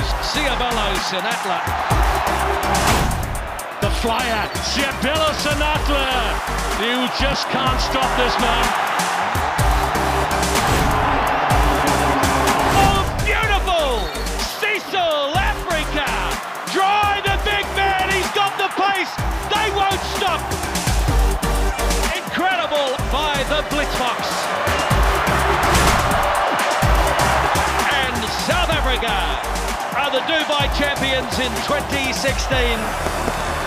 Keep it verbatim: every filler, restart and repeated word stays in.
Ciabello Sinatla. The flyer, Ciabello Sinatla. You just can't stop this man. Oh, beautiful! Cecil Africa. Dry the big man, he's got the pace. They won't stop. Incredible by the Blitzbox. And South Africa are the Dubai champions in twenty sixteen.